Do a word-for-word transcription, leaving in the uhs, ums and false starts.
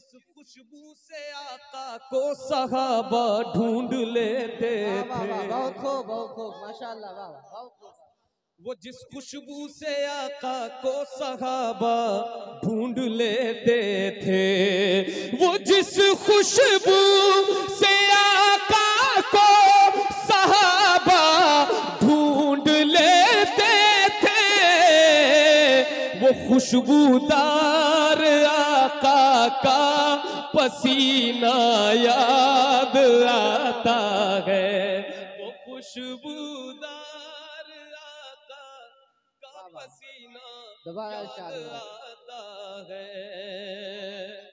खुशबू से आका को सहाबा ढूंढ लेते थे। बहुत खूब बहुत खूब माशाल्लाह वाह बहुत खूब। वो जिस खुशबू से आका को सहाबा ढूंढ लेते थे, वो जिस खुशबू से आका को सहाबा ढूंढ लेते थे, वो खुशबूदार आका का पसीना याद आता है। वो खुशबूदार आका का पसीना याद आता है।